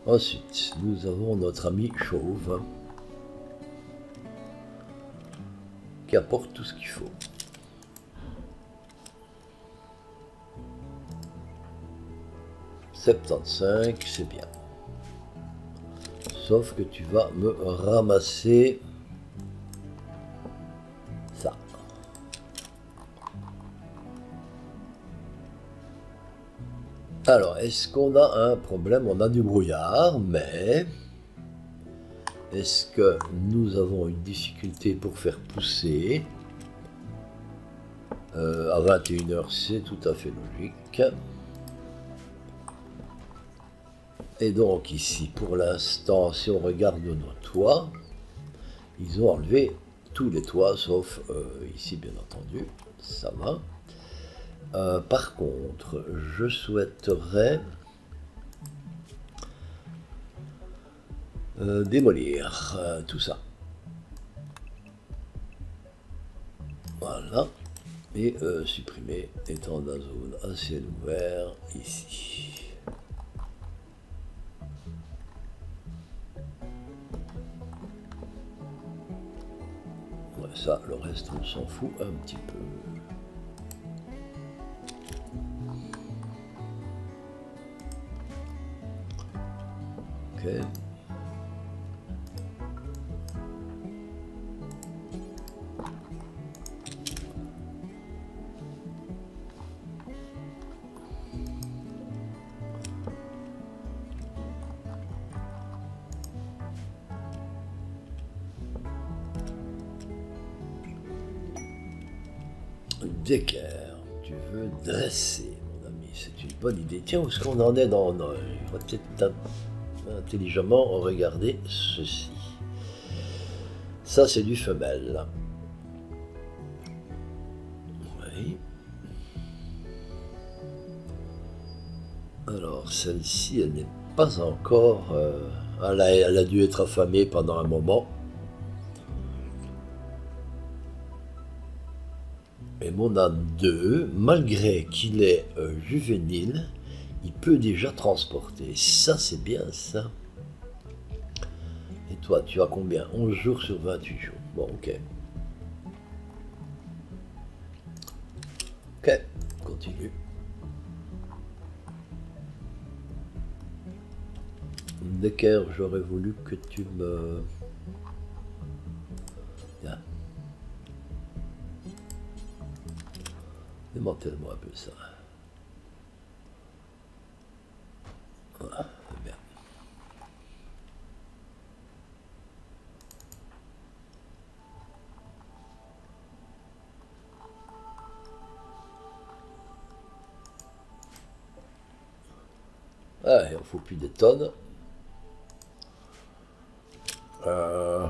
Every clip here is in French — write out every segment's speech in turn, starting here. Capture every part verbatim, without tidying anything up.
Ensuite, nous avons notre ami Chauve qui apporte tout ce qu'il faut. soixante-quinze, c'est bien. Sauf que tu vas me ramasser ça. Alors, est-ce qu'on a un problème? On a du brouillard, mais est-ce que nous avons une difficulté pour faire pousser? euh, À vingt et une heures, c'est tout à fait logique. Et donc ici, pour l'instant, si on regarde nos toits, ils ont enlevé tous les toits, sauf euh, ici, bien entendu, ça va. Euh, par contre, je souhaiterais euh, démolir euh, tout ça. Voilà. Et euh, supprimer étant dans la zone à ciel ouvert ici. Ouais, ça, le reste, on s'en fout un petit peu. Ok. D'équerre, tu veux dresser, mon ami, c'est une bonne idée. Tiens, où est-ce qu'on en est dans... dans il va peut-être intelligemment regarder ceci. Ça, c'est du femelle. Oui. Alors, celle-ci, elle n'est pas encore... Euh, elle, a, elle a dû être affamée pendant un moment. Et mon âne deux, malgré qu'il est euh, juvénile, il peut déjà transporter. Ça, c'est bien, ça. Et toi, tu as combien? onze jours sur vingt-huit jours. Bon, ok. Ok, continue. Decker, j'aurais voulu que tu me... Tiens. Démantèle-moi un peu ça. Voilà, c'est bien. Ah, il en faut plus des tonnes. Euh...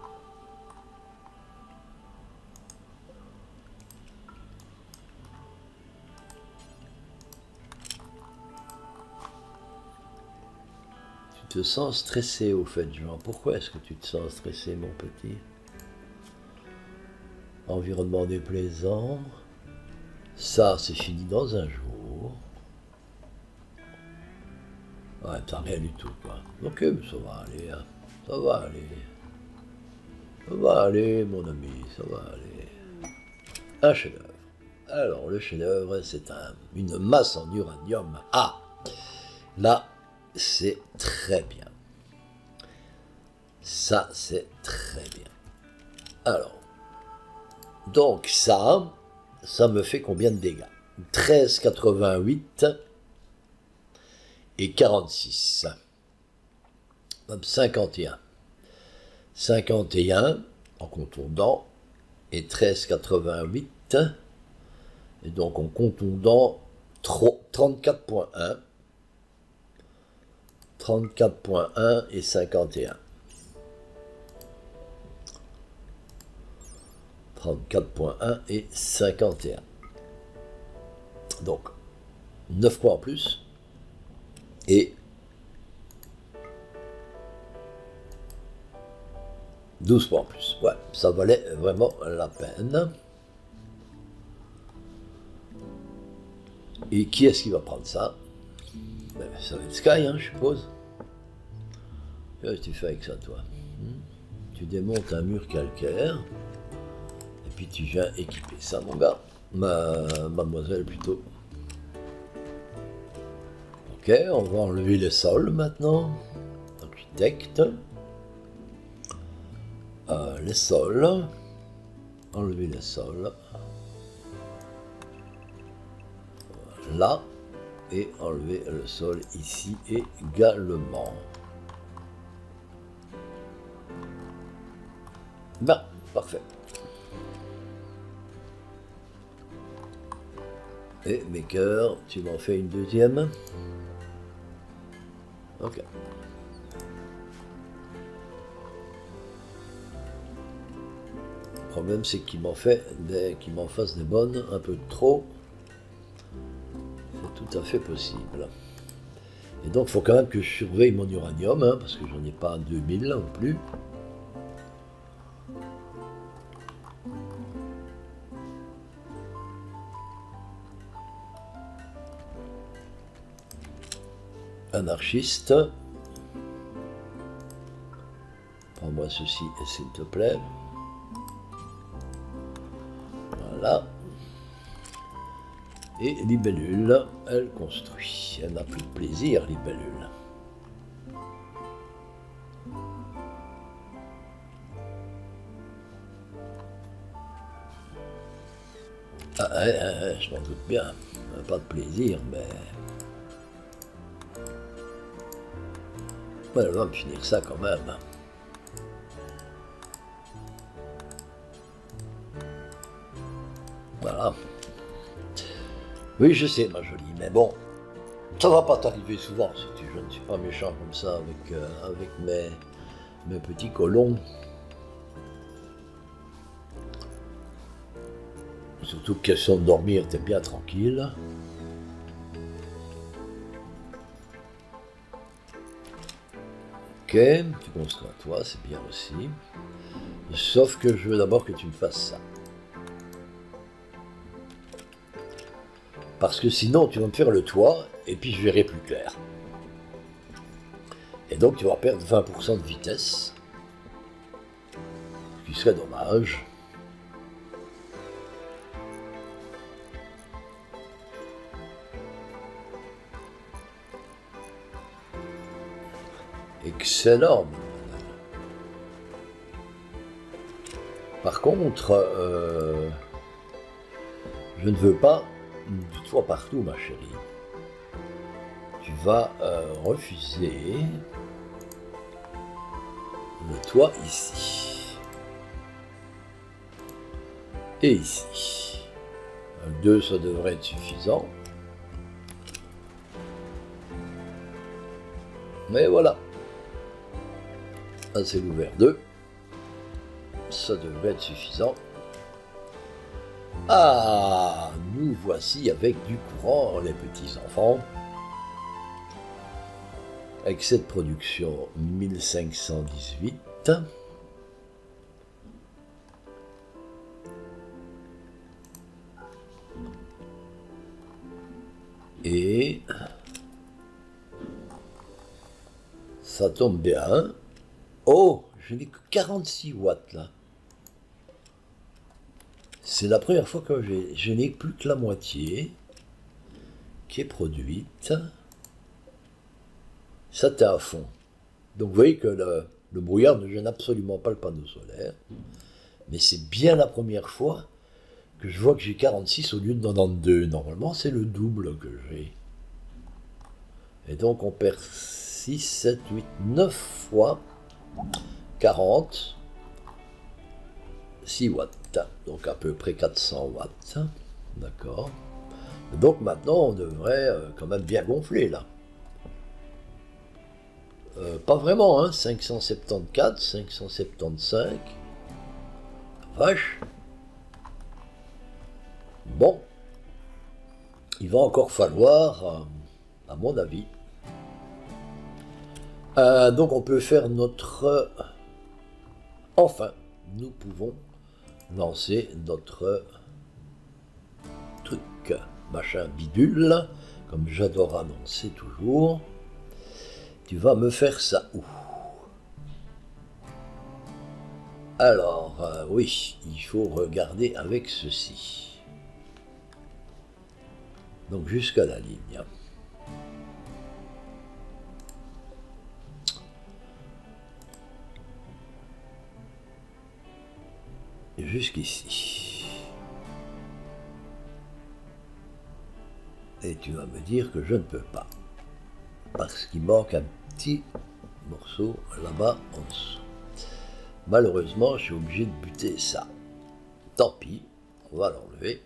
Tu te sens stressé au fait, Jean. Pourquoi est-ce que tu te sens stressé, mon petit? Environnement déplaisant. Ça, c'est fini dans un jour. Ouais, t'as rien du tout, quoi. Ok, mais ça va aller, hein. Ça va aller. Ça va aller, mon ami, ça va aller. Un chef-d'œuvre. Alors, le chef-d'œuvre, c'est un, une masse en uranium. Ah! Là, c'est très bien. Ça, c'est très bien. Alors, donc ça, ça me fait combien de dégâts? treize virgule quatre-vingt-huit et quarante-six. cinquante et un. cinquante et un en contondant et treize virgule quatre-vingt-huit. Et donc en contondant trente-quatre virgule un. trente-quatre virgule un et cinquante et un. trente-quatre virgule un et cinquante et un. Donc, neuf points en plus. Et douze points en plus. Ouais, ça valait vraiment la peine. Et qui est-ce qui va prendre ça? Ben, ça va être Sky, hein, je suppose. Qu'est-ce que tu fais avec ça, toi? hmm Tu démontes un mur calcaire, et puis tu viens équiper ça, mon gars. Ma... Mademoiselle, plutôt. Ok, on va enlever les sols, maintenant. Architecte. Euh, les sols. Enlever les sols. Là. Et enlever le sol ici également. Ben, parfait. Et maker, tu m'en fais une deuxième. Ok. Le problème, c'est qu'il m'en fait des, qu'il m'en fasse des bonnes un peu trop. C'est tout à fait possible. Et donc, il faut quand même que je surveille mon uranium, hein, parce que j'en ai pas deux mille non plus. Anarchiste. Prends-moi ceci, s'il te plaît. Voilà. Et libellule, elle construit. Elle n'a plus de plaisir, libellule. Ah, hein, hein, je m'en doute bien. Pas de plaisir, mais... Ouais, on va me finir ça quand même. Voilà. Oui, je sais, ma jolie, mais bon, ça va pas t'arriver souvent, si tu, je ne suis pas méchant comme ça avec, euh, avec mes, mes petits colons. Surtout question de dormir, t'es bien tranquille. Ok, tu construis à toi, c'est bien aussi. Sauf que je veux d'abord que tu me fasses ça. Parce que sinon, tu vas me faire le toit, et puis je verrai plus clair. Et donc, tu vas perdre vingt pour cent de vitesse. Ce qui serait dommage. Excellent. Par contre, euh, je ne veux pas du toit partout, ma chérie. Tu vas euh, refuser le toit ici. Et ici. deux, ça devrait être suffisant. Mais voilà. Ça, c'est l'ouvert deux. Ça devrait être suffisant. Ah, nous voici avec du courant, les petits enfants. Avec cette production mille cinq cent dix-huit. Et ça tombe bien. Oh, je n'ai que quarante-six watts là. C'est la première fois que je n'ai plus que la moitié qui est produite. Ça, t'es à fond. Donc vous voyez que le, le brouillard ne gêne absolument pas le panneau solaire. Mais c'est bien la première fois que je vois que j'ai quarante-six au lieu de quatre-vingt-douze. Normalement, c'est le double que j'ai. Et donc on perd six, sept, huit, neuf fois quarante. six watts. Donc à peu près quatre cents watts. D'accord. Donc maintenant, on devrait euh, quand même bien gonfler là. Euh, pas vraiment, hein, cinq cent soixante-quatorze, cinq cent soixante-quinze. Vache. Bon. Il va encore falloir, euh, à mon avis. Euh, donc on peut faire notre... Enfin, nous pouvons lancer notre truc, machin bidule, comme j'adore annoncer toujours. Tu vas me faire ça où? Alors, euh, oui, il faut regarder avec ceci. Donc jusqu'à la ligne. Jusqu'ici. Et tu vas me dire que je ne peux pas. Parce qu'il manque un petit morceau là-bas en dessous. Malheureusement, je suis obligé de buter ça. Tant pis, on va l'enlever.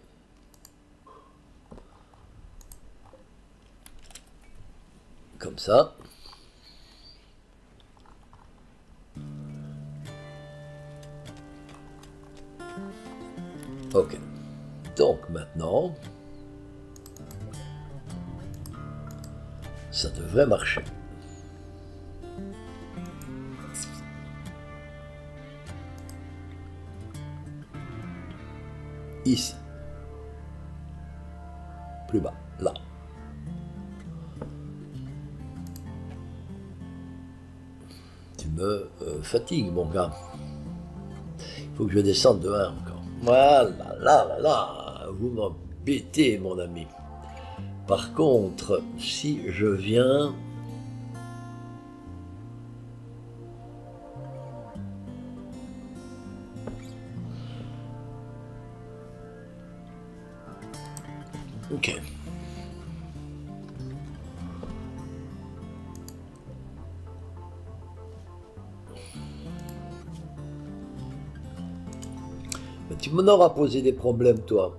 Comme ça. Ok. Donc maintenant, ça devrait marcher. Ici. Plus bas, là. Tu me euh, fatigues, mon gars. Il faut que je descende de un encore. Voilà, là, là, là. Vous m'embêtez, mon ami. Par contre, si je viens... Ok. Mais tu m'en auras posé des problèmes, toi.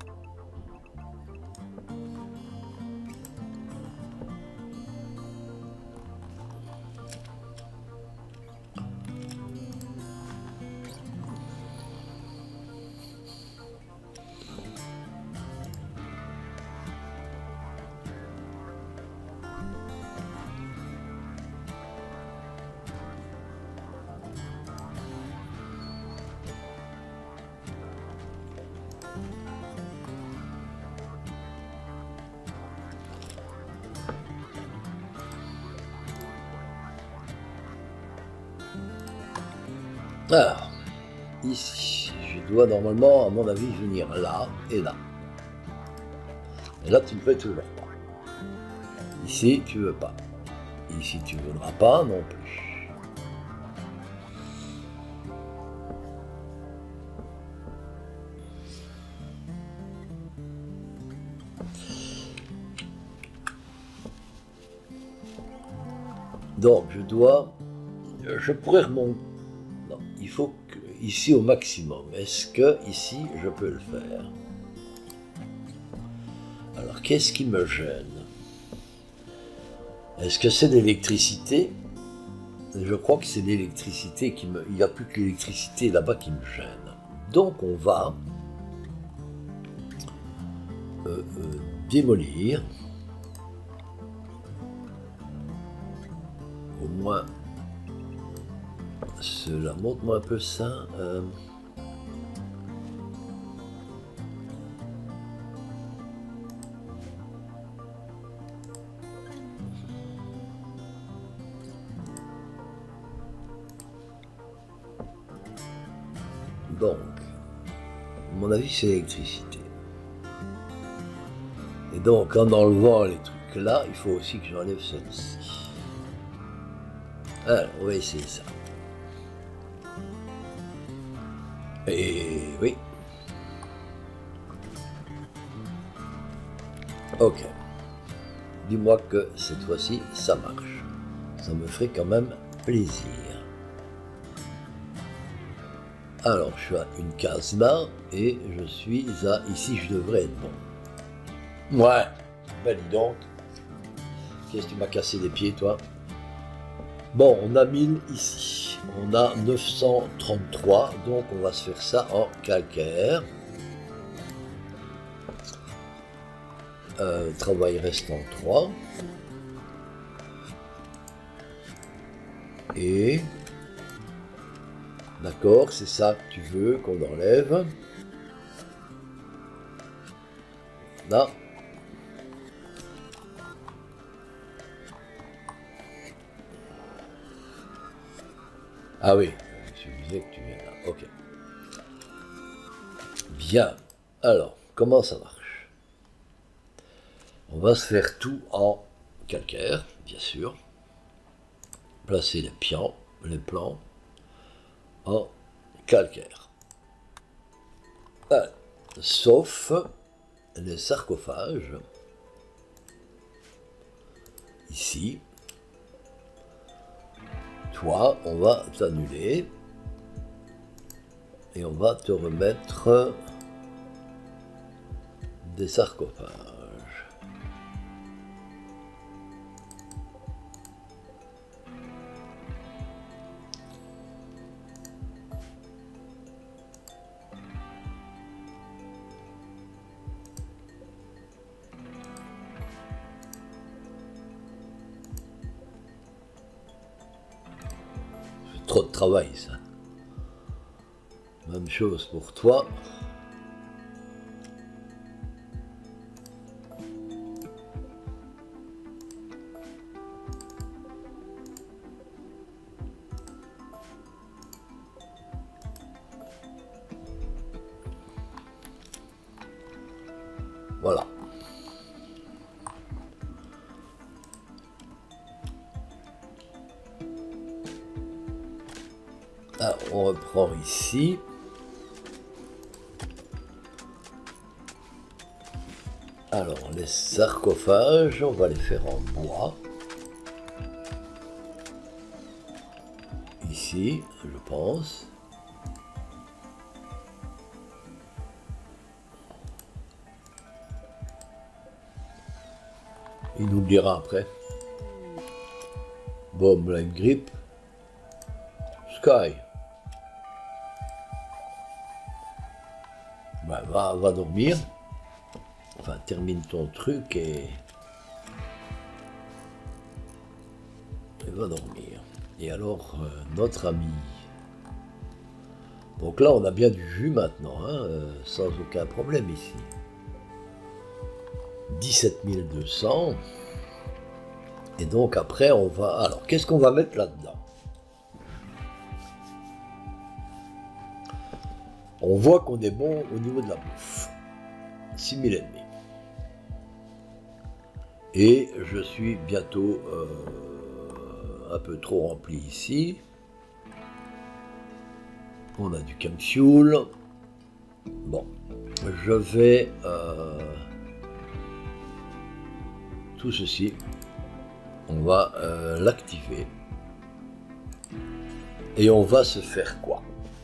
Alors, ici, je dois normalement, à mon avis, venir là et là. Et là, tu ne peux toujours pas. Ici, tu veux pas. Ici, tu ne voudras pas non plus. Donc, je dois... Je pourrais remonter... Non, il faut que... Ici, au maximum. Est-ce que, ici, je peux le faire? Alors, qu'est-ce qui me gêne? Est-ce que c'est l'électricité? Je crois que c'est l'électricité qui me... Il n'y a plus que l'électricité là-bas qui me gêne. Donc, on va... Euh, euh, démolir... Au moins... Cela montre-moi un peu ça. Euh... Donc, à mon avis, c'est l'électricité. Et donc, en enlevant les trucs là, il faut aussi que j'enlève celle-ci. Alors, on va essayer ça. Et oui. Ok. Dis-moi que cette fois-ci, ça marche. Ça me ferait quand même plaisir. Alors, je suis à une case là, et je suis à... Ici, je devrais être bon. Ouais. Ben dis donc. Qu'est-ce que tu m'as cassé les pieds, toi? Bon, on a mille ici. On a neuf cent trente-trois, donc on va se faire ça en calcaire. Euh, travail restant trois. Et... D'accord, c'est ça que tu veux qu'on enlève. Là. Ah oui, il suffisait que tu viennes là. Ok. Bien. Alors, comment ça marche? On va se faire tout en calcaire, bien sûr. Placer les pians, les plans en calcaire. Alors, sauf les sarcophages. Ici. Toi, on va t'annuler. Et on va te remettre des sarcophages. C'est trop de travail, ça. Même chose pour toi. Voilà. Alors, on reprend ici. Alors, les sarcophages, on va les faire en bois. Ici, je pense. Il nous le dira après. Bon, Blind Grip. Sky. Ben, va, va dormir. Enfin, termine ton truc et... et va dormir. Et alors, euh, notre ami... Donc là, on a bien du jus maintenant, hein, euh, sans aucun problème ici. dix-sept mille deux cents. Et donc après, on va... Alors, qu'est-ce qu'on va mettre là-dedans? On voit qu'on est bon au niveau de la bouffe. six mille et demi. Et je suis bientôt euh, un peu trop rempli ici. On a du camfuel. Bon, je vais... Euh, tout ceci, on va euh, l'activer. Et on va se faire quoi?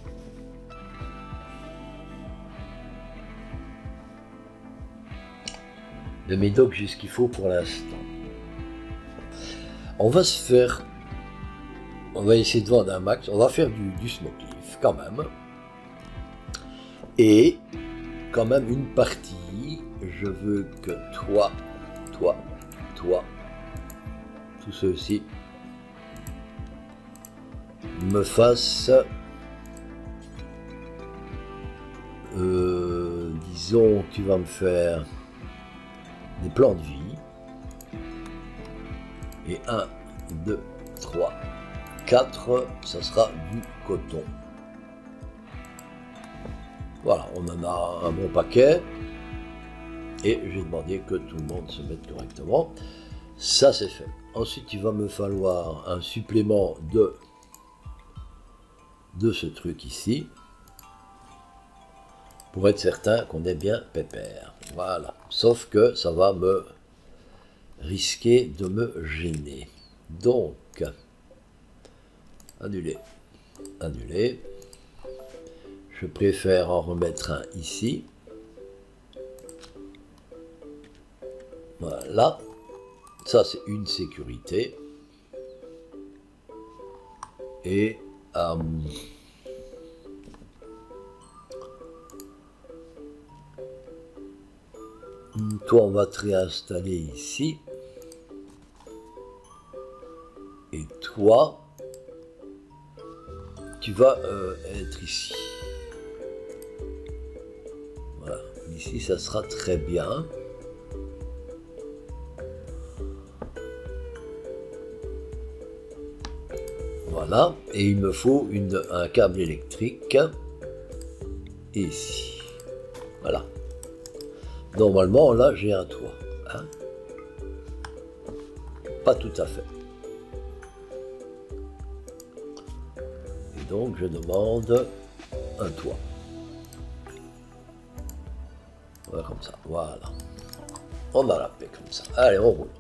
Le médoc, j'ai ce qu'il faut pour l'instant. On va se faire... On va essayer de vendre un max. On va faire du, du smoke leaf, quand même. Et, quand même, une partie. Je veux que toi, toi, toi, tous ceux-ci, me fassent... Euh, disons, tu vas me faire... des plans de vie. Et un, deux, trois, quatre, ça sera du coton. Voilà, on en a un bon paquet. Et j'ai demandé que tout le monde se mette correctement. Ça, c'est fait. Ensuite, il va me falloir un supplément de, de ce truc ici. Pour être certain qu'on est bien pépère. Voilà. Sauf que ça va me risquer de me gêner. Donc, annuler. Annuler. Je préfère en remettre un ici. Voilà. Ça, c'est une sécurité. Et... Euh, toi, on va te réinstaller ici. Et toi, tu vas euh, être ici. Voilà. Ici, ça sera très bien. Voilà. Et il me faut une, un câble électrique ici. Voilà. Normalement, là, j'ai un toit. Hein. Pas tout à fait. Et donc, je demande un toit. Voilà, comme ça. Voilà. On a la paix comme ça. Allez, on roule.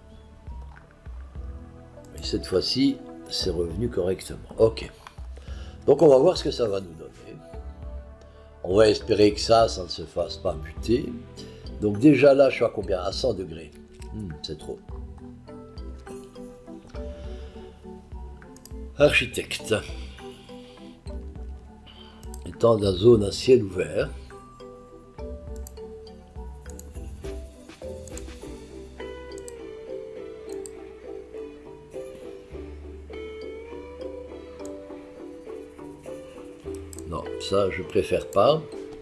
Et cette fois-ci, c'est revenu correctement. Ok. Donc, on va voir ce que ça va nous donner. On va espérer que ça, ça ne se fasse pas buter. Donc déjà là, je suis à combien? À cent degrés. Hmm, c'est trop. Architecte. Étant dans la zone à ciel ouvert. Non, ça, je préfère pas.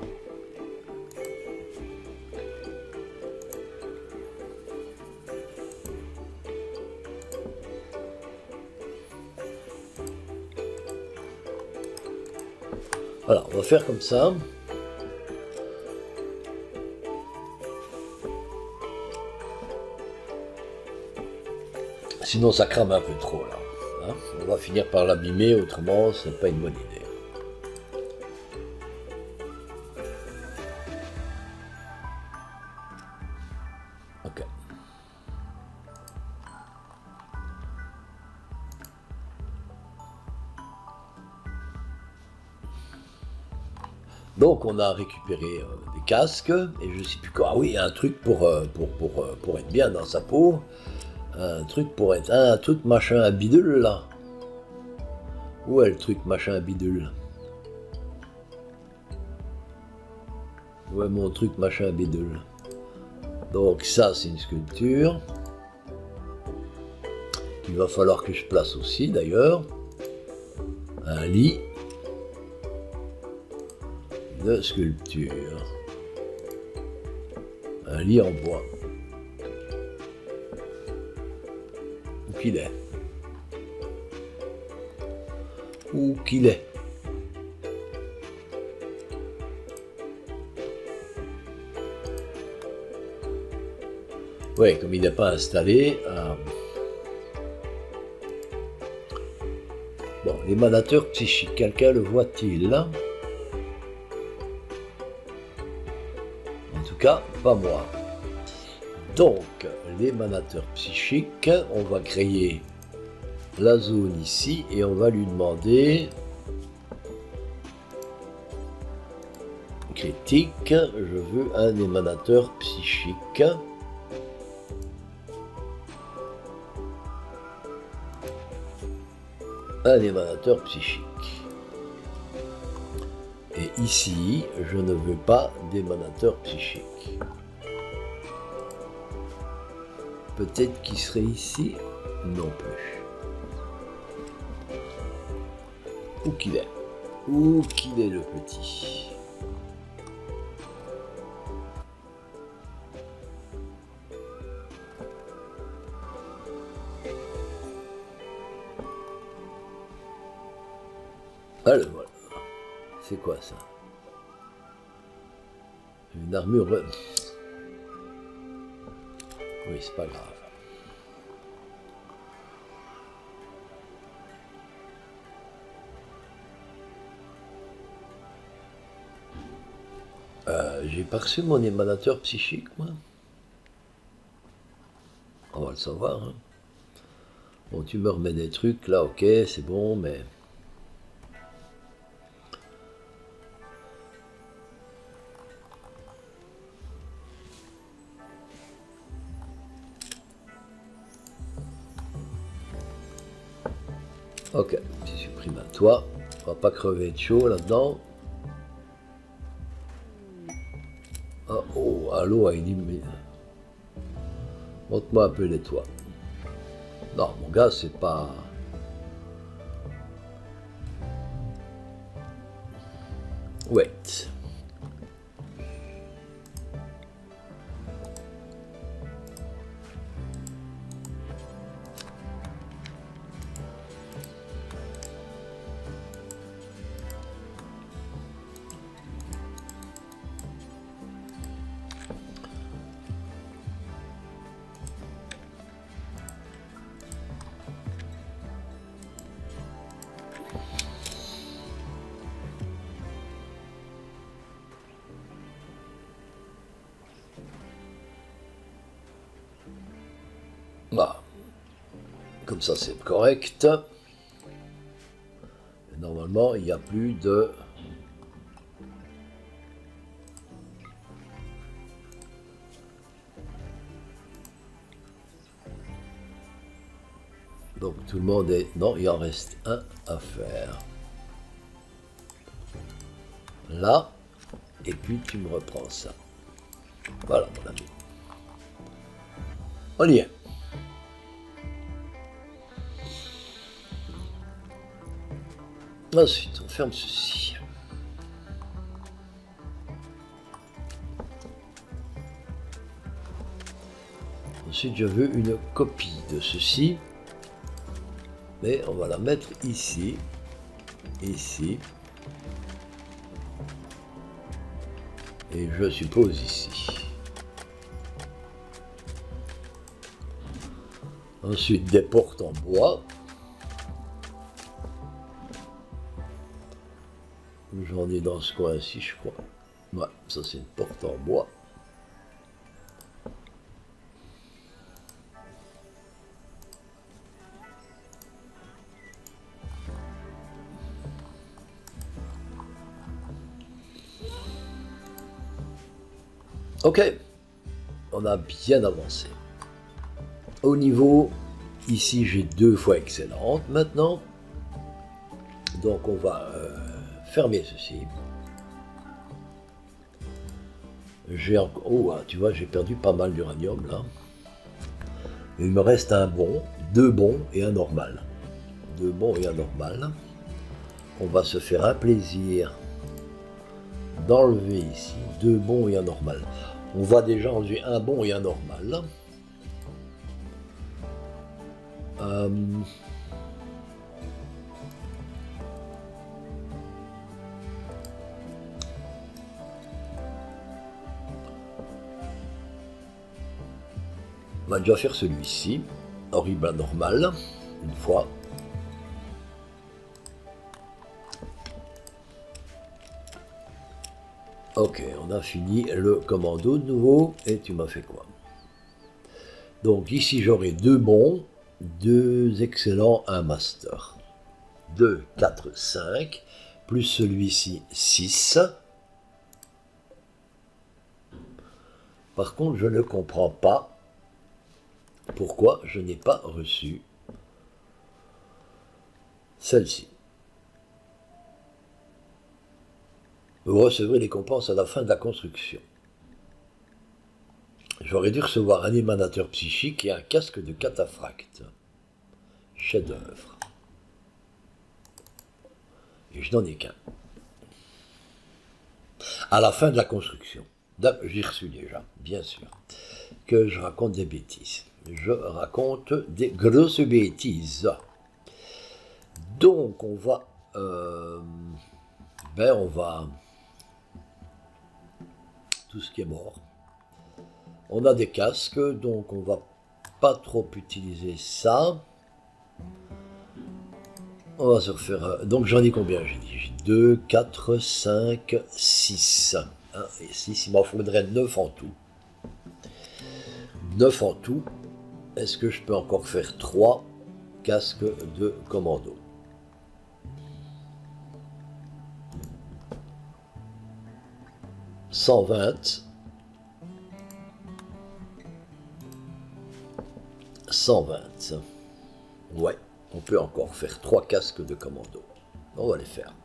Voilà, on va faire comme ça. Sinon, ça crame un peu trop, là. Hein, on va finir par l'abîmer, autrement, ce n'est pas une bonne idée. Ok. Donc on a récupéré euh, des casques, et je ne sais plus quoi. Ah oui, un truc pour, euh, pour, pour, euh, pour être bien dans sa peau. Un truc pour être... Un truc machin à bidule, là. Où est le truc machin à bidule? Où est mon truc machin à bidule? Donc ça, c'est une sculpture. Il va falloir que je place aussi, d'ailleurs. Un lit. De sculpture. Un lit en bois. Où qu'il est? Où qu'il est? Oui, comme il n'est pas installé. Euh... Bon, l'émanateur psychique, quelqu'un le voit-il? En tout cas, pas moi. Donc, l'émanateur psychique, on va créer la zone ici et on va lui demander critique, je veux un émanateur psychique. Un émanateur psychique. Et ici, je ne veux pas d'émanateur psychique. Peut-être qu'il serait ici? Non plus. Où qu'il est? Où qu'il est le petit? Alors voilà. C'est quoi ça? Une armure. Oui, c'est pas grave. Euh, J'ai pas reçu mon émanateur psychique, moi. On va le savoir. Hein. Bon, tu me remets des trucs là, ok, c'est bon, mais. Ok, je supprime à toi. On va pas crever de chaud là-dedans. Ah, oh, allô, il dit, mais... montre-moi un peu les toits. Non, mon gars, c'est pas... Wait. Comme ça, c'est correct. Et normalement, il n'y a plus de... Donc tout le monde est... Non, il en reste un à faire. Là. Et puis tu me reprends ça. Voilà mon ami. On y est. Ensuite, on ferme ceci. Ensuite, je veux une copie de ceci. Mais on va la mettre ici. Ici. Et je suppose ici. Ensuite, des portes en bois. J'en ai dans ce coin-ci, je crois. Ouais, ça c'est une porte en bois. Ok, on a bien avancé. Au niveau, ici j'ai deux fois excellente maintenant. Donc on va euh, fermer ceci. J'ai encore... Oh, tu vois, j'ai perdu pas mal d'uranium là. Il me reste un bon, deux bons et un normal. Deux bons et un normal. On va se faire un plaisir d'enlever ici deux bons et un normal. On va déjà enlever un bon et un normal. Euh... On va déjà faire celui-ci. Horrible anormal. Une fois. Ok, on a fini le commando de nouveau. Et tu m'as fait quoi? Donc ici j'aurai deux bons, deux excellents, un master. deux, quatre, cinq. Plus celui-ci, six. Par contre, je ne comprends pas pourquoi je n'ai pas reçu celle-ci. Vous recevrez les récompenses à la fin de la construction. J'aurais dû recevoir un émanateur psychique et un casque de cataphracte. Chef-d'œuvre. Et je n'en ai qu'un. À la fin de la construction. J'ai reçu déjà, bien sûr. Que je raconte des bêtises. Je raconte des grosses bêtises. Donc on va... Euh, ben on va... Tout ce qui est mort. On a des casques, donc on va pas trop utiliser ça. On va se refaire... Donc j'en ai combien? J'ai dit deux, quatre, cinq, six. un et six, il m'en faudrait neuf en tout. neuf en tout. Est-ce que je peux encore faire trois casques de commando? cent vingt. cent vingt. Ouais, on peut encore faire trois casques de commando. On va les faire.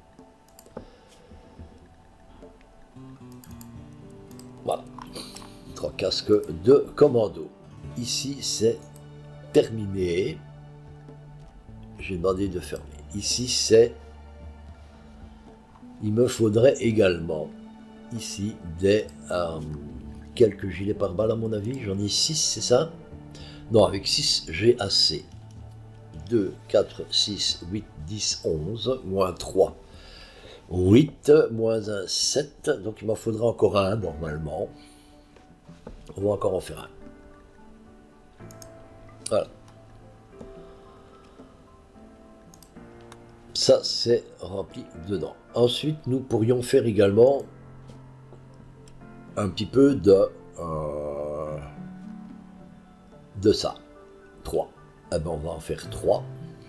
Voilà. Trois casques de commando. Ici, c'est terminé. J'ai demandé de fermer. Ici, c'est... Il me faudrait également, ici, des... Euh, quelques gilets pare-balles, à mon avis. J'en ai six, c'est ça? Non, avec six, j'ai assez. deux, quatre, six, huit, dix, onze, moins trois. huit, moins un, sept. Donc, il m'en faudra encore un, normalement. On va encore en faire un. Voilà. Ça, c'est rempli dedans. Ensuite, nous pourrions faire également un petit peu de... Euh, de ça. trois. Ah ben on va en faire trois.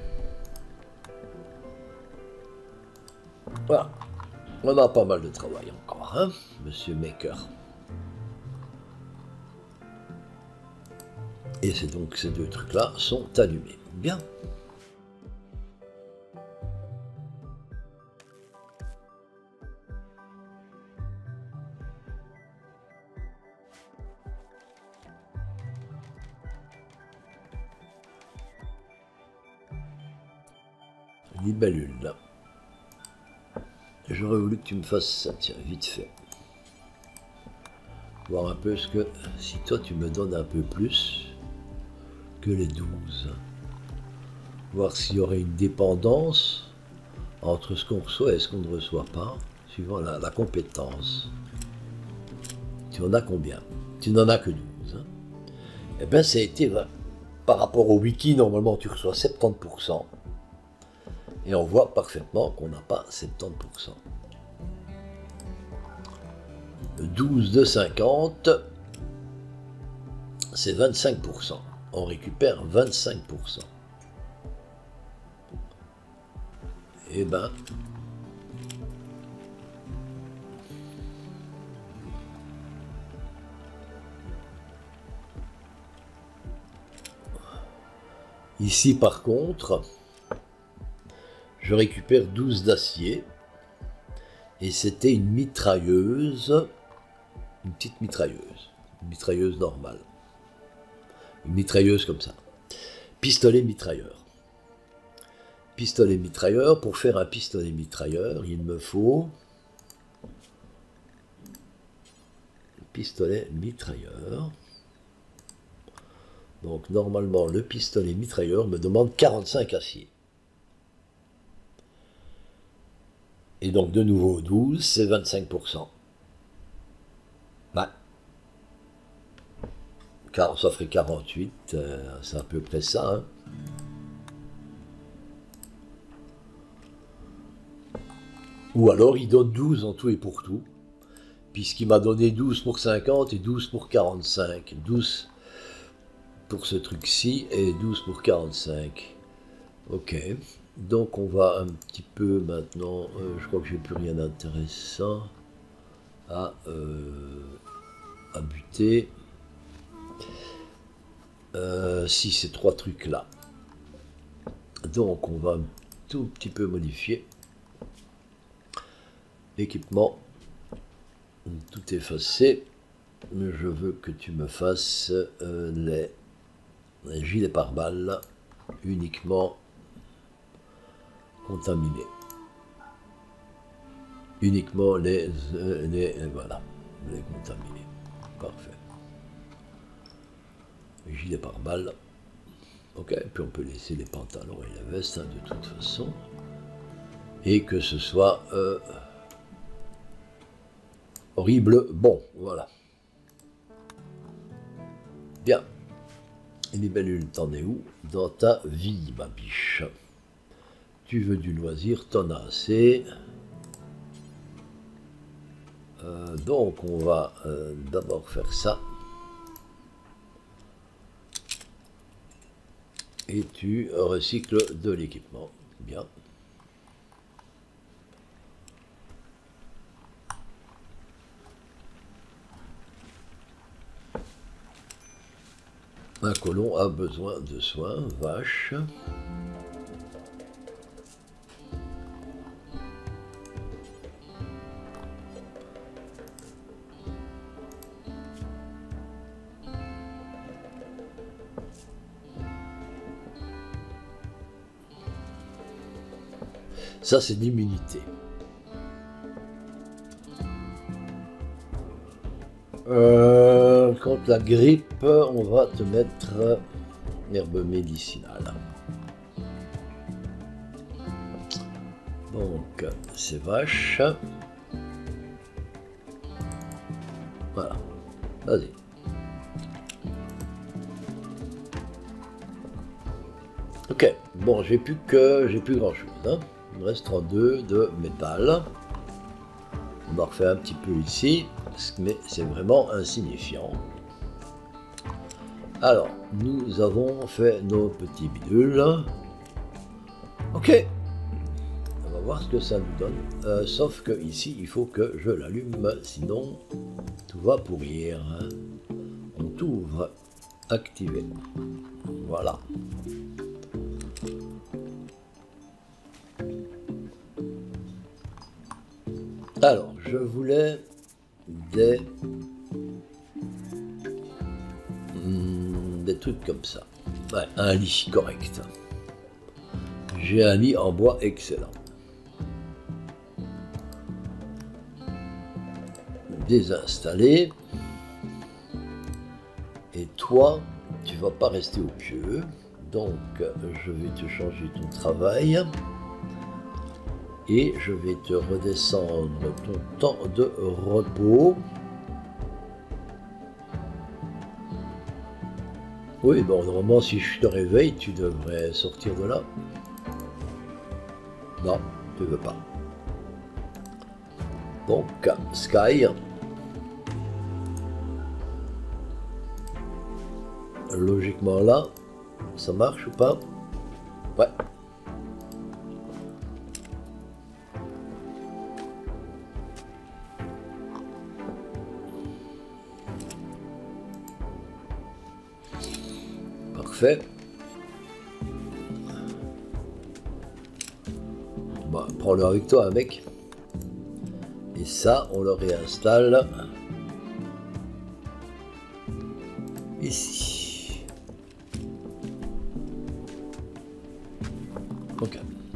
Voilà. On a pas mal de travail encore, hein, monsieur Maker. Et c'est donc ces deux trucs-là sont allumés. Bien. Libellule là. J'aurais voulu que tu me fasses ça, tiens, vite fait. Voir un peu ce que, si toi tu me donnes un peu plus que les douze. Voir s'il y aurait une dépendance entre ce qu'on reçoit et ce qu'on ne reçoit pas, suivant la, la compétence. Tu en as combien? Tu n'en as que douze. Hein. Eh bien, ça a été, par rapport au wiki, normalement tu reçois soixante-dix pour cent. Et on voit parfaitement qu'on n'a pas soixante-dix pour cent. douze de cinquante, c'est vingt-cinq pour cent. On récupère vingt-cinq pour cent. Eh ben, ici par contre, je récupère douze d'acier et c'était une mitrailleuse, une petite mitrailleuse, une mitrailleuse normale, une mitrailleuse comme ça, pistolet mitrailleur. Pistolet mitrailleur, pour faire un pistolet mitrailleur, il me faut pistolet mitrailleur. Donc normalement le pistolet mitrailleur me demande quarante-cinq aciers. Et donc de nouveau douze, c'est vingt-cinq pour cent. Ouais. Car ça ferait quarante-huit, euh, c'est à peu près ça. Hein. Ou alors il donne douze en tout et pour tout, puisqu'il m'a donné douze pour cinquante et douze pour quarante-cinq. douze pour ce truc-ci et douze pour quarante-cinq. Ok, donc on va un petit peu maintenant, euh, je crois que j'ai plus rien d'intéressant à, euh, à buter. Euh, si ces trois trucs-là. Donc on va un tout petit peu modifier. Équipement, tout effacé. Je veux que tu me fasses euh, les, les gilets pare-balles uniquement contaminés. Uniquement les, euh, les voilà, les contaminés. Parfait. Les gilets pare-balles. Ok, puis on peut laisser les pantalons et la veste hein, de toute façon. Et que ce soit euh, horrible, bon, voilà. Bien. Et libellule, t'en es où? Dans ta vie, ma biche. Tu veux du loisir, t'en as assez. Euh, donc, on va euh, d'abord faire ça. Et tu recycles de l'équipement. Bien. Un colon a besoin de soins, vache. Ça, c'est l'immunité. Euh, contre la grippe, on va te mettre herbe médicinale. Donc, c'est vache. Voilà. Vas-y. Ok. Bon, j'ai plus que j'ai plus grand chose. Hein. Il me reste trente-deux de métal. On en refait un petit peu ici, mais c'est vraiment insignifiant. Alors, nous avons fait nos petits bidules. Ok. On va voir ce que ça nous donne. Euh, sauf que ici, il faut que je l'allume, sinon tout va pourrir. Hein. On t'ouvre, activé. Voilà. Alors, je voulais des, hmm, des trucs comme ça. Ouais, un lit correct. J'ai un lit en bois excellent. Désinstaller. Et toi, tu vas pas rester au pieu. Donc, je vais te changer ton travail. Et je vais te redescendre ton temps de repos. Oui, bon, normalement, si je te réveille, tu devrais sortir de là. Non, tu veux pas. Donc, Sky. Logiquement là, ça marche ou pas? Ouais. Parfait. Bon, prends-le avec toi, mec. Et ça, on le réinstalle ici. Ok.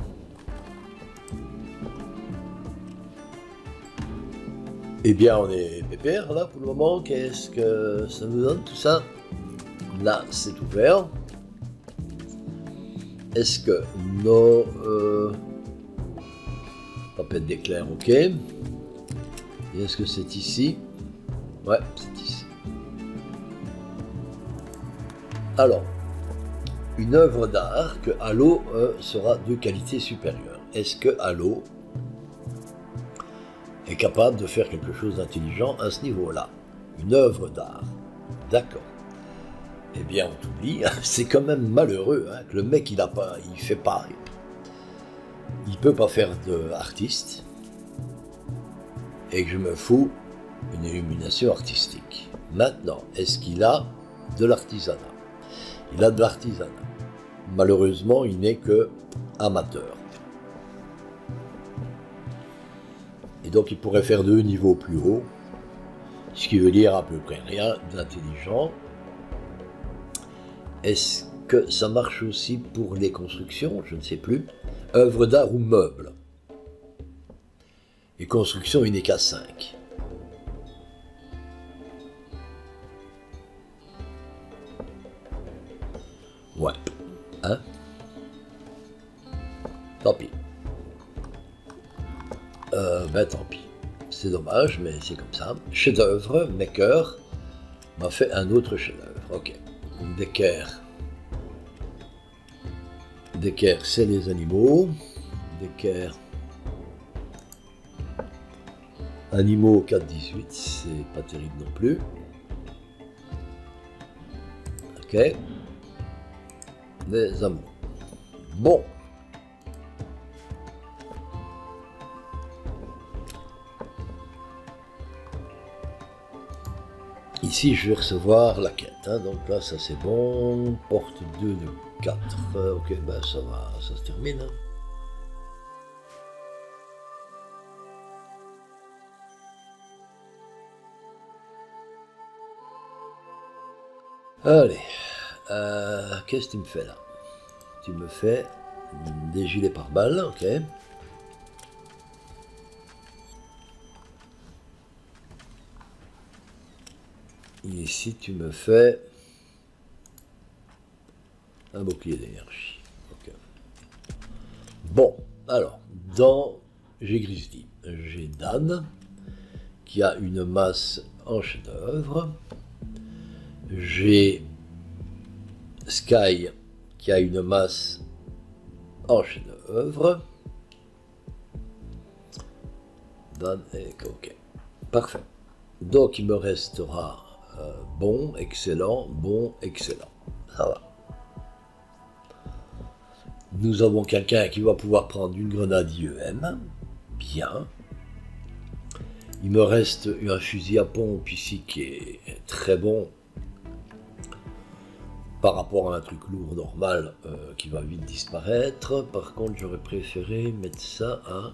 Eh bien, on est pépère là pour le moment. Qu'est-ce que ça nous donne tout ça? Là, c'est ouvert. Est-ce que nos euh, papettes d'éclair, ok. Et est-ce que c'est ici? Ouais, c'est ici. Alors, une œuvre d'art que Halo euh, sera de qualité supérieure. Est-ce que Halo est capable de faire quelque chose d'intelligent à ce niveau-là? Une œuvre d'art. D'accord. Eh bien, on t'oublie. C'est quand même malheureux hein, que le mec, il a pas, il fait pas. Il peut pas faire d'artiste. Et que je me fous une illumination artistique. Maintenant, est-ce qu'il a de l'artisanat? Il a de l'artisanat. Malheureusement, il n'est que amateur. Et donc, il pourrait faire deux niveaux plus haut, ce qui veut dire à peu près rien d'intelligent. Est-ce que ça marche aussi pour les constructions? Je ne sais plus. Œuvre d'art ou meubles? Et construction, il n'est qu'à cinq. Ouais. Hein? Tant pis. Euh, ben tant pis. C'est dommage, mais c'est comme ça. Chef-d'œuvre, Maker m'a fait un autre chef-d'œuvre. Ok. Decker. Decker, c'est les animaux. Decker. Animaux quatre dix-huit, c'est pas terrible non plus. Ok. Les amours. Bon. Ici, je vais recevoir la quête. Hein. Donc là, ça c'est bon. Porte deux de quatre. Euh, ok, ben ça va, ça se termine. Hein. Allez. Euh, Qu'est-ce que tu me fais là? Tu me fais des gilets pare-balles, ok. Ici, tu me fais un bouclier d'énergie. Okay. Bon, alors, dans j'ai Grizzly, j'ai Dan, qui a une masse en chef-d'œuvre. J'ai Sky, qui a une masse en chef-d'œuvre. Dan et ok. Parfait. Donc, il me restera Euh, bon, excellent, bon, excellent. Ça va. Nous avons quelqu'un qui va pouvoir prendre une grenade I E M. Bien. Il me reste un fusil à pompe ici qui est très bon par rapport à un truc lourd normal euh, qui va vite disparaître. Par contre, j'aurais préféré mettre ça à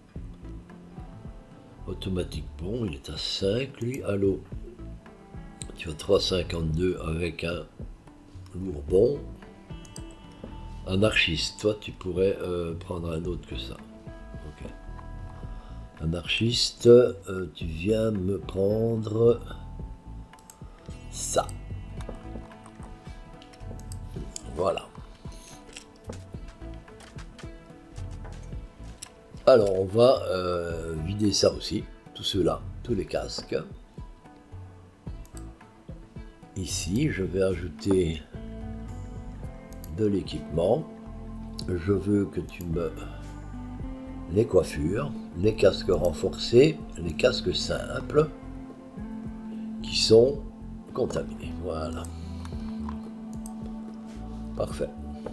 automatique. Bon, il est à cinq lui. Allô, tu as trois virgule cinquante-deux avec un lourd bon. Anarchiste, toi tu pourrais euh, prendre un autre que ça. Ok. Anarchiste, euh, tu viens me prendre ça. Voilà. Alors on va euh, vider ça aussi, tout cela, tous les casques. Ici, je vais ajouter de l'équipement. Je veux que tu me... les coiffures, les casques renforcés, les casques simples qui sont contaminés. Voilà. Parfait.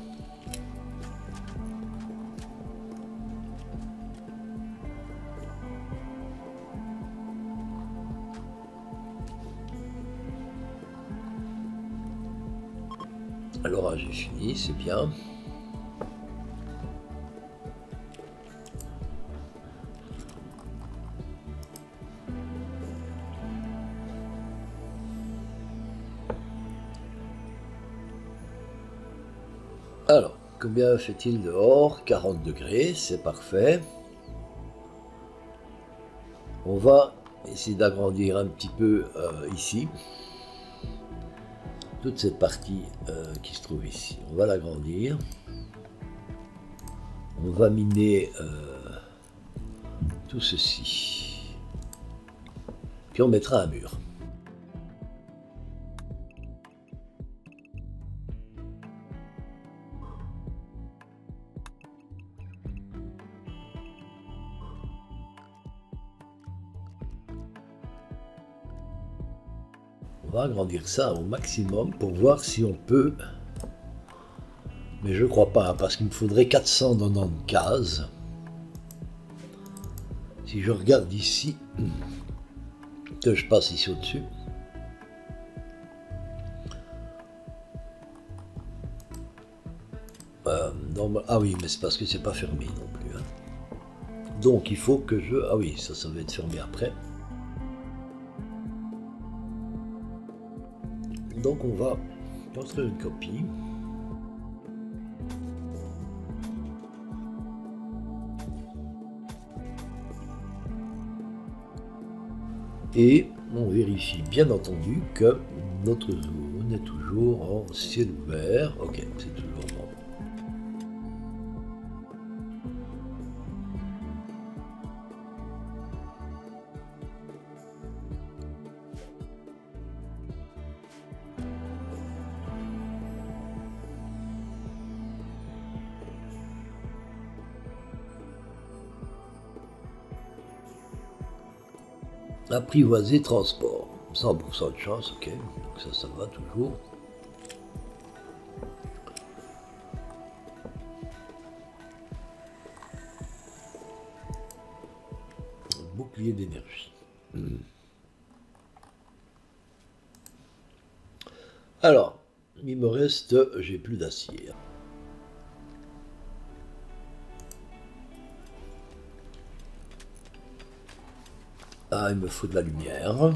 Alors j'ai fini, c'est bien. Alors, combien fait-il dehors? quarante degrés, c'est parfait. On va essayer d'agrandir un petit peu euh, ici. Toute cette partie euh, qui se trouve ici. On va l'agrandir. On va miner euh, tout ceci. Puis on mettra un mur. On va agrandir ça au maximum pour voir si on peut. Mais je crois pas, hein, parce qu'il me faudrait quatre cent quatre-vingt-dix cases. Si je regarde ici, que je passe ici au-dessus. Euh, non, ah oui, mais c'est parce que c'est pas fermé non plus. Hein. Donc il faut que je... Ah oui, ça, ça va être fermé après. Donc on va construire une copie. Et on vérifie bien entendu que notre zone est toujours en ciel ouvert. Ok, c'est toujours bon. Apprivoiser transport, cent pour cent de chance, ok, donc ça, ça va toujours. Bouclier d'énergie. Hmm. Alors, il me reste, j'ai plus d'acier. Ah, il me faut de la lumière.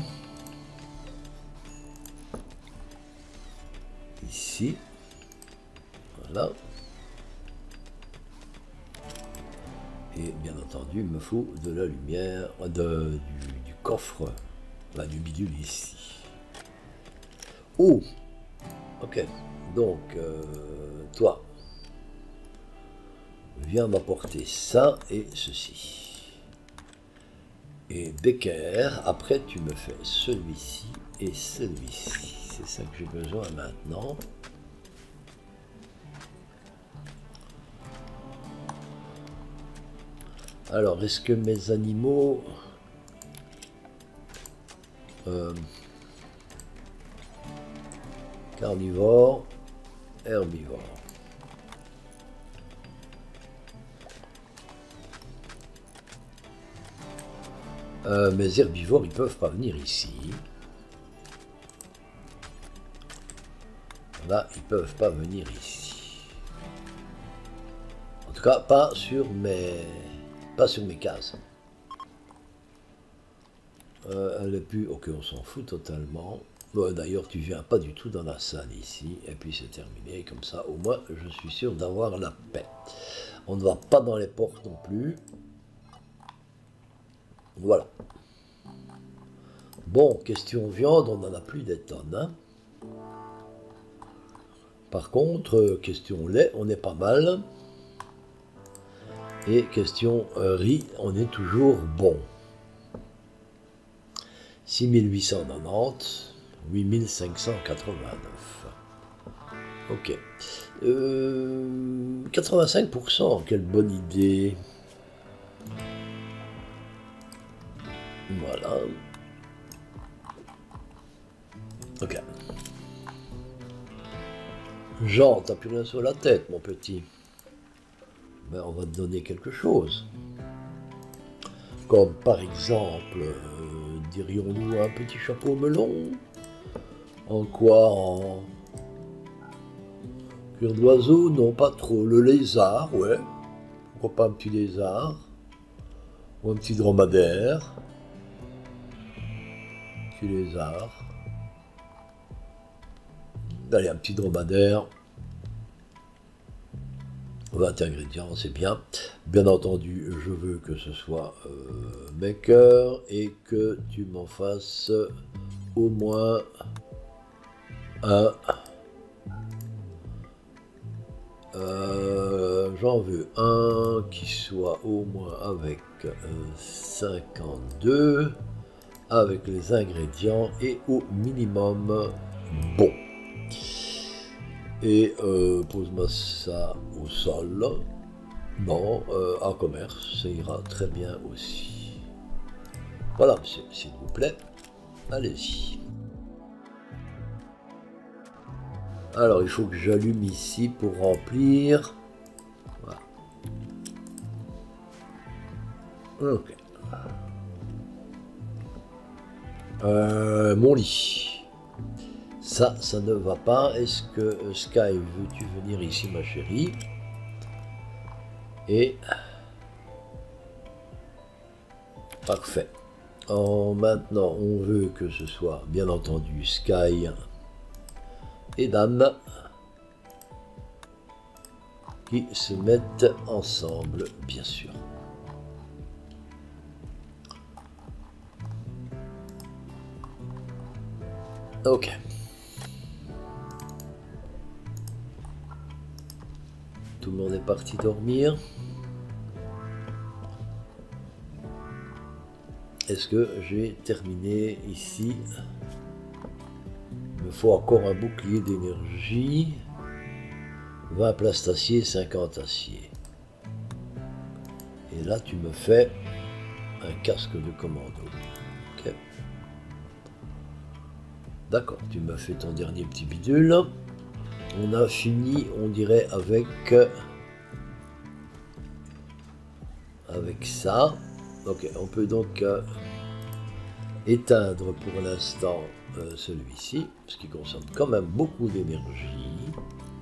Ici. Voilà. Et bien entendu, il me faut de la lumière de, du, du coffre, là, du bidule ici. Oh, ok. Donc, euh, toi, viens m'apporter ça et ceci. Et Becker, après tu me fais celui-ci et celui-ci. C'est ça que j'ai besoin maintenant. Alors, est-ce que mes animaux... Euh, Carnivore, herbivore. Euh, mes herbivores, ils peuvent pas venir ici. Là, ils peuvent pas venir ici. En tout cas, pas sur mes, pas sur mes cases. Euh, elle est plus... Ok, on s'en fout totalement. Bon, d'ailleurs, tu viens pas du tout dans la salle ici. Et puis c'est terminé. Comme ça, au moins, je suis sûr d'avoir la paix. On ne va pas dans les portes non plus. Voilà. Bon, question viande, on n'en a plus des tonnes. Hein. Par contre, question lait, on est pas mal. Et question euh, riz, on est toujours bon. six mille huit cent quatre-vingt-dix, huit mille cinq cent quatre-vingt-neuf. Ok. Euh, quatre-vingt-cinq pour cent, quelle bonne idée. Voilà. Ok. Jean, t'as plus rien sur la tête, mon petit. Ben, on va te donner quelque chose. Comme par exemple, euh, dirions-nous un petit chapeau melon. En quoi? En cuir d'oiseau? Non, pas trop. Le lézard, ouais. Pourquoi pas un petit lézard? Ou un petit dromadaire. Un petit lézard. Allez, un petit dromadaire. vingt ingrédients, c'est bien. Bien entendu, je veux que ce soit euh, maker et que tu m'en fasses au moins un. Euh, J'en veux un qui soit au moins avec euh, cinquante-deux, avec les ingrédients et au minimum bon. Et euh, pose-moi ça au sol. Non, euh, en commerce, ça ira très bien aussi. Voilà, monsieur, s'il vous plaît. Allez-y. Alors, il faut que j'allume ici pour remplir. Voilà. Ok. Euh, mon lit. Ça, ça ne va pas. Est-ce que Sky, veux-tu venir ici, ma chérie? Et... Parfait. En, maintenant, on veut que ce soit, bien entendu, Sky et Dan qui se mettent ensemble, bien sûr. Ok. Tout le monde est parti dormir. Est-ce que j'ai terminé ici? Il me faut encore un bouclier d'énergie. vingt places d'acier, cinquante acier. Et là, tu me fais un casque de commando. Ok. D'accord, tu m'as fait ton dernier petit bidule. On a fini, on dirait, avec... Avec ça. Ok, on peut donc euh, éteindre pour l'instant euh, celui-ci, ce qui consomme quand même beaucoup d'énergie.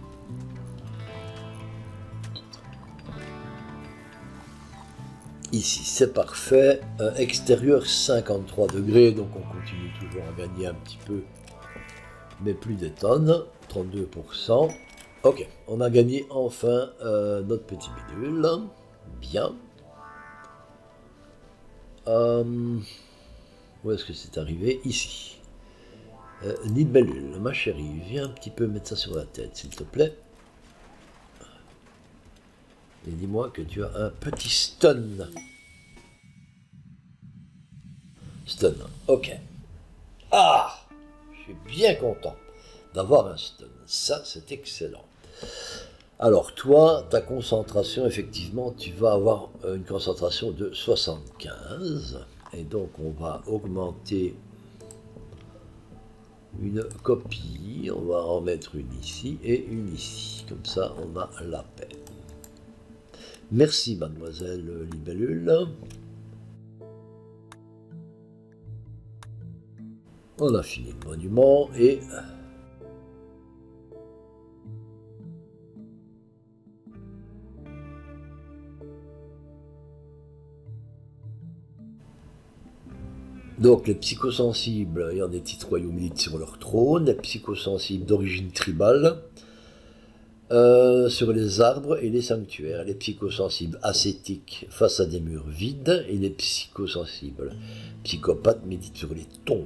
Ici, c'est parfait. Euh, extérieur cinquante-trois degrés, donc on continue toujours à gagner un petit peu, mais plus des tonnes, trente-deux pour cent. Ok, on a gagné enfin euh, notre petit bidule. Bien. Euh, où est-ce que c'est arrivé? Ici. Euh, Libellule, ma chérie, viens un petit peu mettre ça sur la tête, s'il te plaît. Et dis-moi que tu as un petit stun. Stun, ok. Ah, je suis bien content d'avoir un stun. Ça, c'est excellent. Alors, toi, ta concentration, effectivement, tu vas avoir une concentration de soixante-quinze. Et donc, on va augmenter une copie. On va en mettre une ici et une ici. Comme ça, on a la paix. Merci, mademoiselle Libellule. On a fini le monument et... Donc les psychosensibles ayant des titres royaumites sur leur trône, les psychosensibles d'origine tribale euh, sur les arbres et les sanctuaires, les psychosensibles ascétiques face à des murs vides et les psychosensibles psychopathes méditent sur les tombes.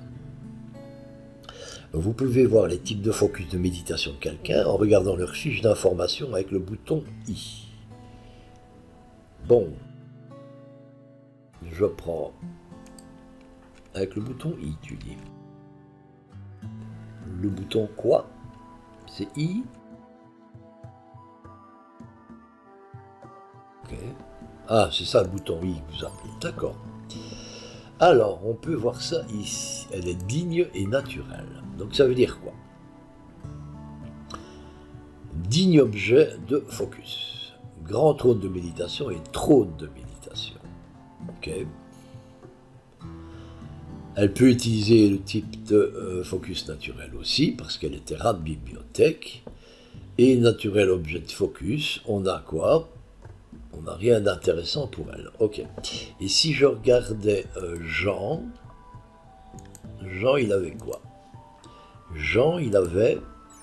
Vous pouvez voir les types de focus de méditation de quelqu'un en regardant leur fiche d'information avec le bouton I. Bon, je prends avec le bouton I, tu dis. Le bouton quoi? C'est I. Ok. Ah, c'est ça le bouton I que vous appelez. D'accord. Alors, on peut voir ça ici. Elle est digne et naturelle. Donc ça veut dire quoi? Digne objet de focus. Grand trône de méditation et trône de méditation. Ok. Elle peut utiliser le type de euh, focus naturel aussi, parce qu'elle était rat de bibliothèque. Et naturel objet de focus, on a quoi? On n'a rien d'intéressant pour elle. Ok. Et si je regardais euh, Jean, Jean, il avait quoi? Jean, il avait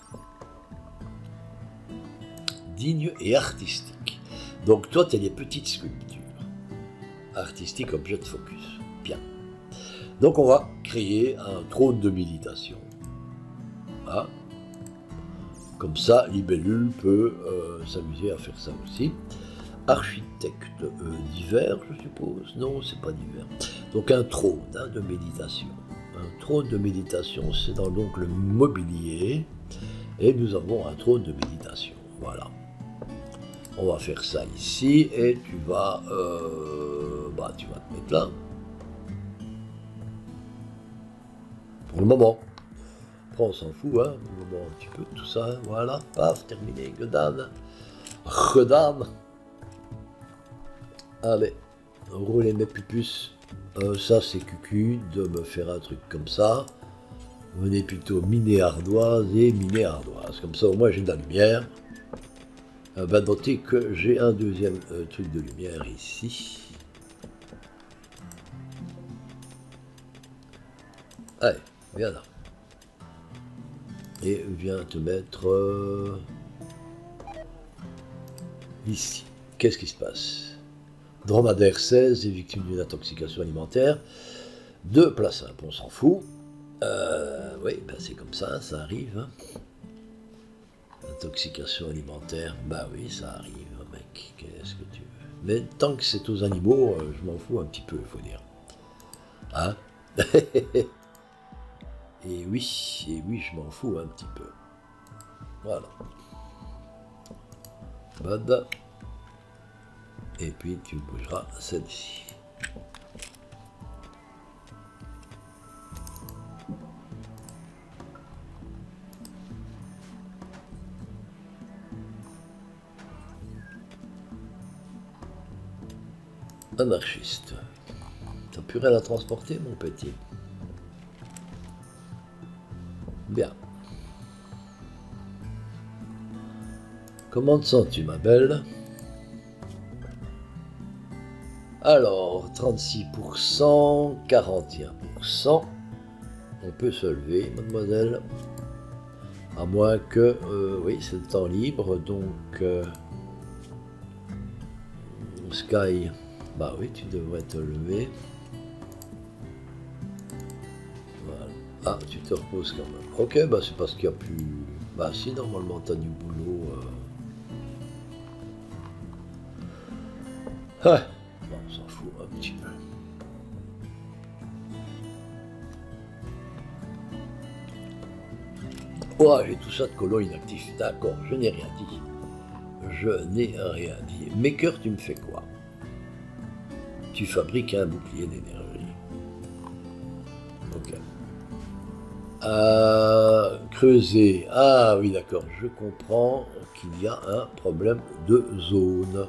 digne et artistique. Donc toi, tu as des petites sculptures. Artistique, objet de focus. Bien. Donc on va créer un trône de méditation. Voilà. Comme ça, Libellule peut euh, s'amuser à faire ça aussi. Architecte euh, d'hiver, je suppose. Non, c'est pas d'hiver. Donc un trône hein, de méditation. Un trône de méditation, c'est dans donc le mobilier. Et nous avons un trône de méditation. Voilà. On va faire ça ici. Et tu vas, euh, bah, tu vas te mettre là. Pour le moment. Après, on s'en fout, hein. Pour le moment, un petit peu de tout ça. Hein. Voilà. Paf, terminé. Godane. Godane. Allez. Rouler mes pupus. Euh, ça, c'est cucu de me faire un truc comme ça. Venez plutôt miner ardoise et miner ardoise. Comme ça, au moins, j'ai de la lumière. Euh, bah, notez que j'ai un deuxième euh, truc de lumière ici. Allez, viens là. Et viens te mettre euh, ici. Qu'est-ce qui se passe? Dromadaire seize est victime d'une intoxication alimentaire. Deux places simples, on s'en fout. Euh, oui, ben c'est comme ça, ça arrive. Hein. Intoxication alimentaire, bah oui, ça arrive, mec. Qu'est-ce que tu veux? Mais tant que c'est aux animaux, euh, je m'en fous un petit peu, il faut dire. Hein? Et oui, et oui, je m'en fous un petit peu. Voilà. Bada. Et puis tu bougeras celle-ci. Anarchiste. T'as plus rien à transporter, mon petit? Bien. Comment te sens-tu, ma belle? Alors, trente-six pour cent, quarante et un pour cent. On peut se lever, mademoiselle. À moins que... Euh, oui, c'est le temps libre, donc... Euh, Sky... Bah oui, tu devrais te lever. Voilà. Ah, tu te reposes quand même. Ok, bah c'est parce qu'il n'y a plus... Bah si, normalement, tu as du boulot. Euh... Ouais. Bon, on s'en fout un petit peu. Oh, j'ai tout ça de colon inactif. D'accord, je n'ai rien dit. Je n'ai rien dit. Maker, tu me fais quoi? Tu fabriques un bouclier d'énergie. Ok. Euh, creuser. Ah oui, d'accord, je comprends qu'il y a un problème de zone.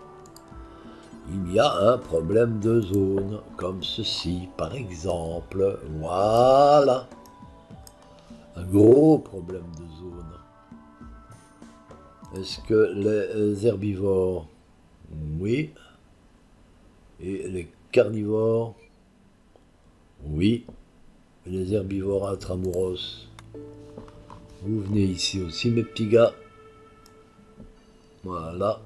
Il y a un problème de zone, comme ceci, par exemple. Voilà. Un gros problème de zone. Est-ce que les herbivores? Oui. Et les carnivores? Oui. Et les herbivores intramuros? Vous venez ici aussi, mes petits gars. Voilà.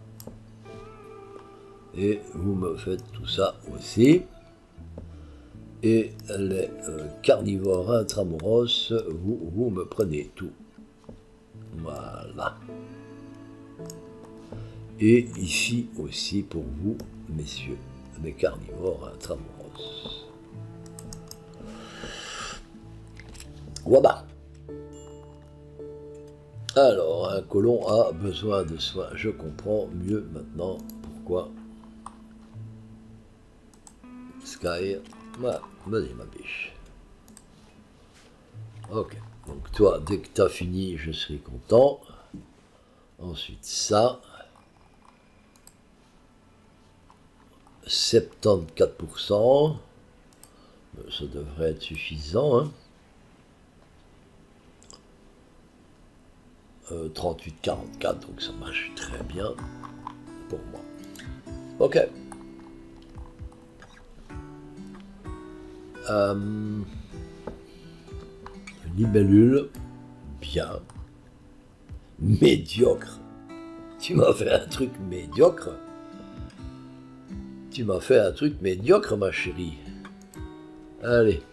Et vous me faites tout ça aussi. Et les euh, carnivores intramuros, vous, vous me prenez tout. Voilà. Et ici aussi pour vous, messieurs, les carnivores intramuros. Voilà. Alors, un colon a besoin de soins. Je comprends mieux maintenant pourquoi. Sky, voilà, vas-y ma biche. Ok, donc toi, dès que tu as fini, je serai content. Ensuite, ça. soixante-quatorze pour cent. Ça devrait être suffisant. Hein. Euh, trente-huit quarante-quatre, donc ça marche très bien pour moi. Ok. Euh, libellule, bien. Médiocre. Tu m'as fait un truc médiocre. Tu m'as fait un truc médiocre, ma chérie. Allez.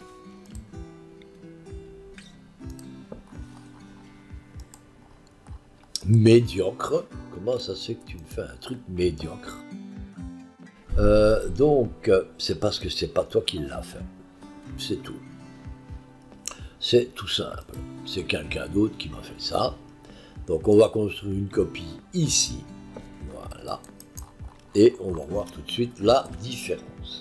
Médiocre. Comment ça se fait que tu me fais un truc médiocre? euh, Donc, c'est parce que c'est pas toi qui l'as fait. C'est tout. C'est tout simple. C'est quelqu'un d'autre qui m'a fait ça. Donc on va construire une copie ici. Voilà. Et on va voir tout de suite la différence.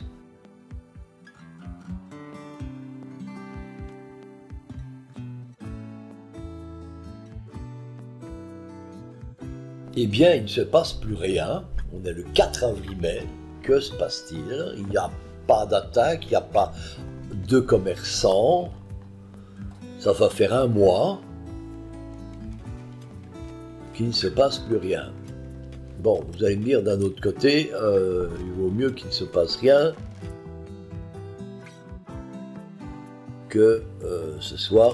Eh bien, il ne se passe plus rien. On est le quatre avril. Que se passe-t-il? Il n'y a pas d'attaque, il n'y a pas de commerçants. Ça va faire un mois qu'il ne se passe plus rien. Bon, vous allez me dire d'un autre côté, euh, il vaut mieux qu'il ne se passe rien que euh, ce soit.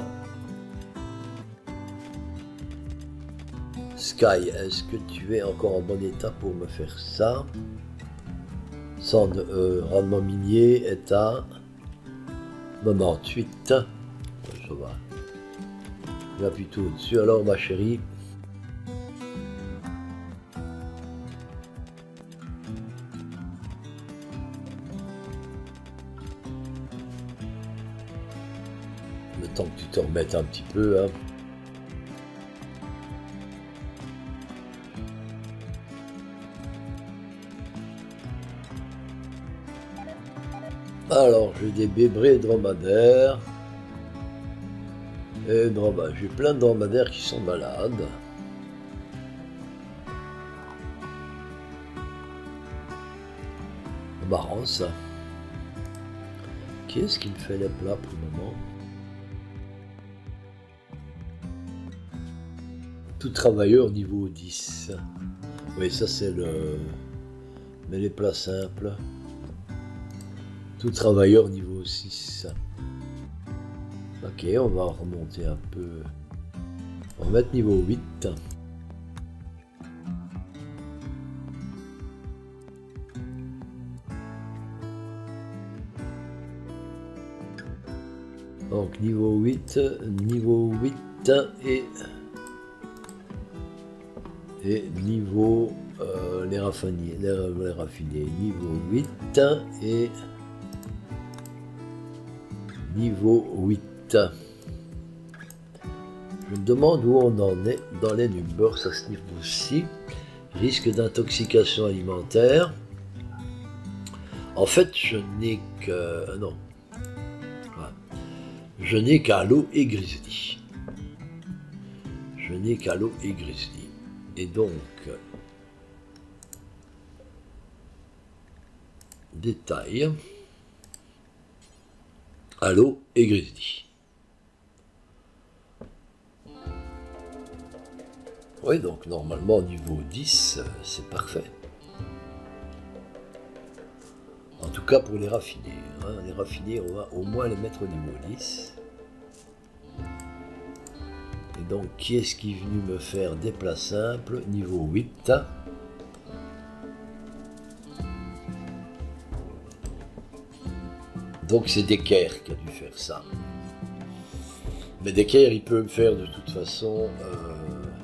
Sky, est-ce que tu es encore en bon état pour me faire ça? Sans euh, rendement minier est à quatre-vingt-dix-huit. Ça va. J'appuie tout au-dessus. Alors, ma chérie. Le temps que tu te remettes un petit peu. Hein. Alors, j'ai des bébés dromadaires. Et dromadaires. J'ai plein de dromadaires qui sont malades. Marrant ça. Qui est-ce qui me fait les plats pour le moment? Tout travailleur niveau dix. Oui, ça c'est le... Mais les plats simples. Tout travailleur niveau six. Ok, on va remonter un peu. On va mettre niveau huit. Donc niveau huit, niveau huit et, et niveau euh, les, raffinés, les, les raffinés, niveau huit et niveau huit. Je me demande où on en est dans les numbers à ce niveau-ci. Risque d'intoxication alimentaire. En fait, je n'ai que... non. Je n'ai qu'Halo et Grizzly. Je n'ai qu'Halo et Grizzly. Et donc, détail, Halo et Grizzly. Oui, donc normalement niveau dix, c'est parfait. En tout cas pour les raffinés. Hein. Les raffinés, on va au moins les mettre au niveau dix. Et donc, qui est-ce qui est venu me faire des plats simples? Niveau huit. Donc c'est Decker qui a dû faire ça. Mais Decker, il peut me faire de toute façon... Euh...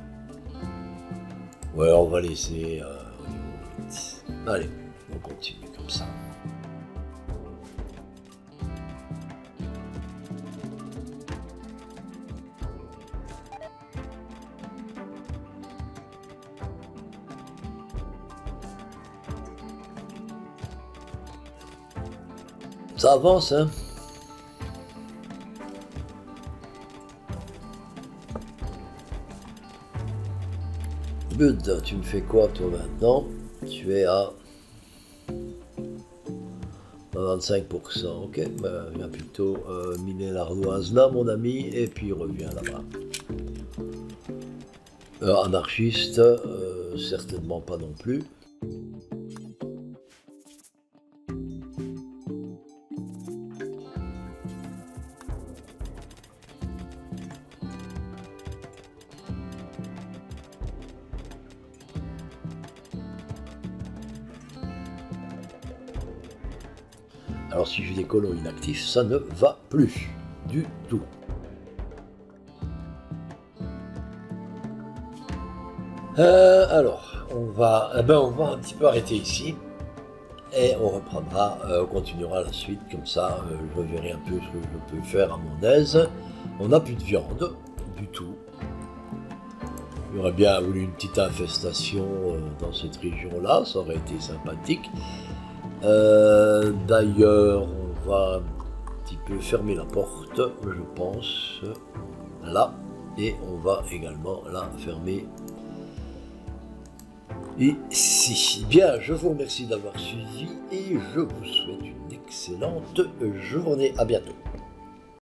Ouais, on va laisser euh, au niveau huit. Allez, on continue comme ça. Ça avance, hein. Bud, tu me fais quoi toi maintenant? Tu es à vingt-cinq pour cent, ok, bah, viens plutôt euh, miner l'ardoise là mon ami, et puis reviens là-bas. Euh, anarchiste, euh, certainement pas non plus. Alors si j'ai des colons inactifs, ça ne va plus du tout. Euh, alors, on va, eh ben, on va un petit peu arrêter ici. Et on reprendra, euh, on continuera la suite, comme ça euh, je verrai un peu ce que je peux faire à mon aise. On n'a plus de viande, du tout. J'aurais bien voulu une petite infestation euh, dans cette région-là, ça aurait été sympathique. Euh, D'ailleurs, on va un petit peu fermer la porte, je pense, là, et on va également la fermer ici. Bien, je vous remercie d'avoir suivi et je vous souhaite une excellente journée. À bientôt.